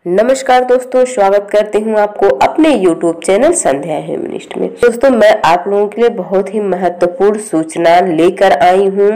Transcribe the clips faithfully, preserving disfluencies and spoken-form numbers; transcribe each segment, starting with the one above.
नमस्कार दोस्तों, स्वागत करती हूँ आपको अपने यूट्यूब चैनल संध्या ह्यूमनिस्ट में। दोस्तों, मैं आप लोगों के लिए बहुत ही महत्वपूर्ण सूचना लेकर आई हूँ।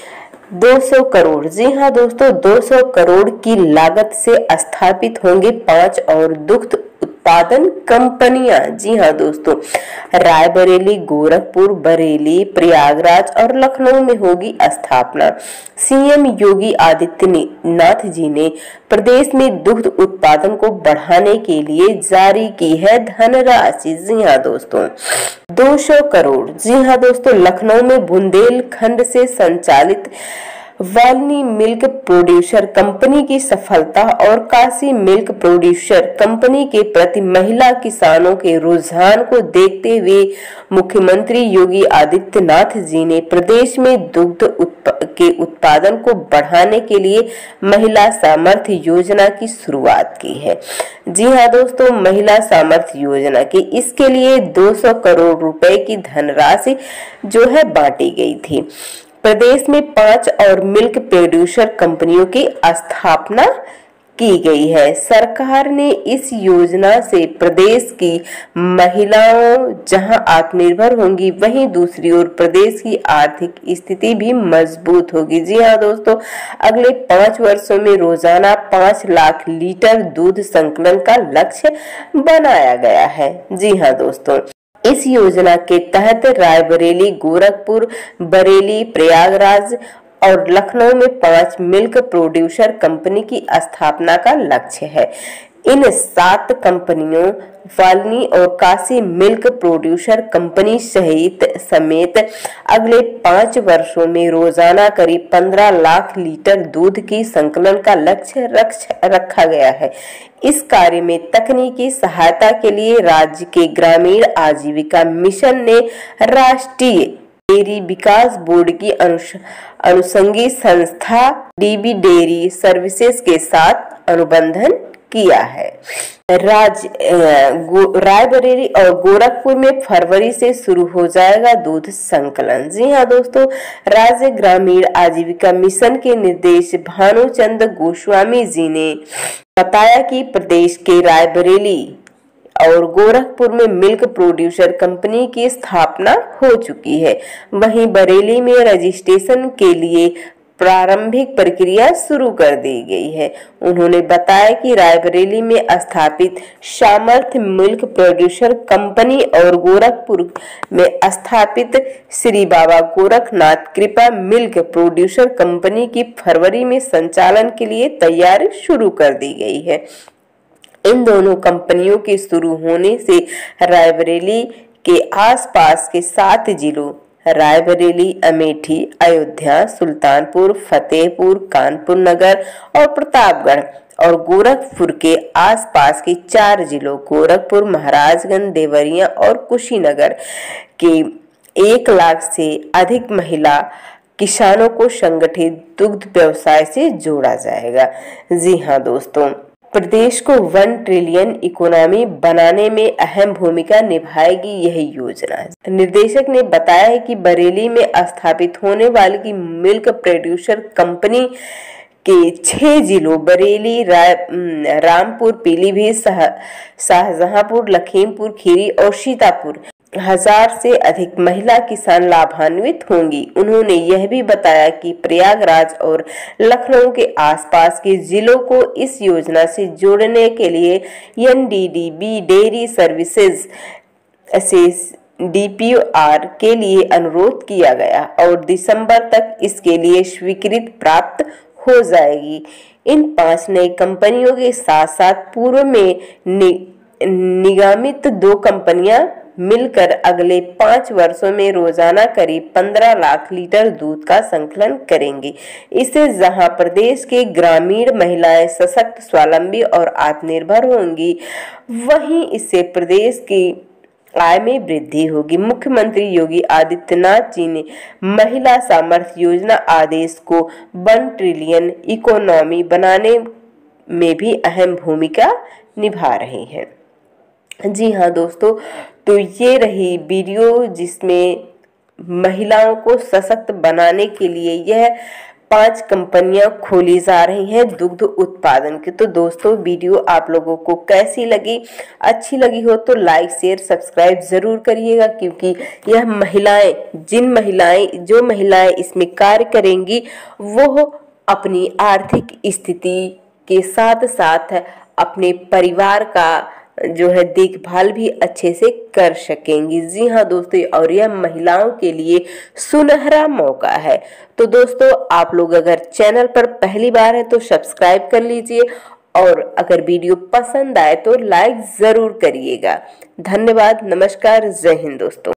दो सौ करोड़, जी हाँ दोस्तों, दो सौ करोड़ की लागत से स्थापित होंगे पांच और दुग्ध उत्पादन कंपनियां। जी हाँ दोस्तों, रायबरेली, गोरखपुर, बरेली, प्रयागराज और लखनऊ में होगी स्थापना। सीएम योगी आदित्यनाथ जी ने प्रदेश में दुग्ध उत्पादन को बढ़ाने के लिए जारी की है धनराशि। जी हाँ दोस्तों, दो सौ करोड़। जी हाँ दोस्तों, लखनऊ में बुंदेलखंड से संचालित वाल्मी मिल्क प्रोड्यूसर कंपनी की सफलता और काशी मिल्क प्रोड्यूसर कंपनी के प्रति महिला किसानों के रुझान को देखते हुए मुख्यमंत्री योगी आदित्यनाथ जी ने प्रदेश में दुग्ध के उत्पादन को बढ़ाने के लिए महिला सामर्थ्य योजना की शुरुआत की है। जी हाँ दोस्तों, महिला सामर्थ्य योजना की इसके लिए दो सौ करोड़ रुपए की धनराशि जो है बांटी गई थी। प्रदेश में पांच और मिल्क प्रोड्यूसर कंपनियों की स्थापना की गई है। सरकार ने इस योजना से प्रदेश की महिलाओं जहां आत्मनिर्भर होंगी, वहीं दूसरी ओर प्रदेश की आर्थिक स्थिति भी मजबूत होगी। जी हाँ दोस्तों, अगले पांच वर्षों में रोजाना पांच लाख लीटर दूध संकलन का लक्ष्य बनाया गया है। जी हाँ दोस्तों, इस योजना के तहत रायबरेली, गोरखपुर, बरेली, प्रयागराज और लखनऊ में पांच मिल्क प्रोड्यूसर कंपनी की स्थापना का लक्ष्य है। इन सात कंपनियों वाल्मी और काशी मिल्क प्रोड्यूसर कंपनी सहित समेत अगले पांच वर्षों में रोजाना करीब पंद्रह लाख लीटर दूध की संकलन का लक्ष्य रखा गया है। इस कार्य में तकनीकी सहायता के लिए राज्य के ग्रामीण आजीविका मिशन ने राष्ट्रीय डेयरी विकास बोर्ड की अनुषंगी संस्था डीबी डेयरी सर्विसेज के साथ अनुबंधन किया है। राज रायबरेली और गोरखपुर में फरवरी से शुरू हो जाएगा दूध संकलन। जी हाँ दोस्तों, राज्य ग्रामीण आजीविका मिशन के निर्देश भानुचंद गोस्वामी जी ने बताया कि प्रदेश के रायबरेली और गोरखपुर में मिल्क प्रोड्यूसर कंपनी की स्थापना हो चुकी है। वहीं बरेली में रजिस्ट्रेशन के लिए प्रारंभिक प्रक्रिया शुरू कर दी गई है। उन्होंने बताया कि रायबरेली में स्थापित सामर्थ्य मिल्क प्रोड्यूसर कंपनी और गोरखपुर में स्थापित श्री बाबा गोरखनाथ कृपा मिल्क प्रोड्यूसर कंपनी की फरवरी में संचालन के लिए तैयारी शुरू कर दी गई है। इन दोनों कंपनियों के शुरू होने से रायबरेली के आसपास के सात जिलों रायबरेली, अमेठी, अयोध्या, सुल्तानपुर, फतेहपुर, कानपुर नगर और प्रतापगढ़ और गोरखपुर के आसपास के चार जिलों गोरखपुर, महाराजगंज, देवरिया और कुशीनगर के एक लाख से अधिक महिला किसानों को संगठित दुग्ध व्यवसाय से जोड़ा जाएगा। जी हाँ दोस्तों, प्रदेश को वन ट्रिलियन इकोनॉमी बनाने में अहम भूमिका निभाएगी यह योजना। निर्देशक ने बताया है कि बरेली में स्थापित होने वाली की मिल्क प्रोड्यूसर कंपनी के छह जिलों बरेली, रामपुर, पीलीभीत, शाहजहांपुर, लखीमपुर खीरी और सीतापुर हजार से अधिक महिला किसान लाभान्वित होंगी। उन्होंने यह भी बताया कि प्रयागराज और लखनऊ के आसपास के जिलों को इस योजना से जोड़ने के लिए एनडीडीबी डेयरी सर्विसेज से डीपीओआर के लिए अनुरोध किया गया और दिसंबर तक इसके लिए स्वीकृति प्राप्त हो जाएगी। इन पांच नई कंपनियों के साथ साथ पूर्व में नि, निगमित दो कंपनियां मिलकर अगले पांच वर्षों में रोजाना करीब पंद्रह लाख लीटर दूध का संकलन करेंगी। इससे जहां प्रदेश के ग्रामीण महिलाएं सशक्त, स्वावलंबी और आत्मनिर्भर होंगी, वहीं इससे प्रदेश की आय में वृद्धि होगी। मुख्यमंत्री योगी आदित्यनाथ जी ने महिला सामर्थ्य योजना आदेश को वन ट्रिलियन इकोनॉमी बनाने में भी अहम भूमिका निभा रही है। जी हाँ दोस्तों, तो ये रही वीडियो जिसमें महिलाओं को सशक्त बनाने के लिए यह पांच कंपनियां खोली जा रही हैं दुग्ध उत्पादन की। तो दोस्तों वीडियो आप लोगों को कैसी लगी, अच्छी लगी हो तो लाइक शेयर सब्सक्राइब जरूर करिएगा, क्योंकि यह महिलाएं जिन महिलाएं जो महिलाएं इसमें कार्य करेंगी वो अपनी आर्थिक स्थिति के साथ साथ अपने परिवार का जो है देखभाल भी अच्छे से कर सकेंगी। जी हाँ दोस्तों, और यह महिलाओं के लिए सुनहरा मौका है। तो दोस्तों आप लोग अगर चैनल पर पहली बार है तो सब्सक्राइब कर लीजिए, और अगर वीडियो पसंद आए तो लाइक जरूर करिएगा। धन्यवाद, नमस्कार, जय हिंद दोस्तों।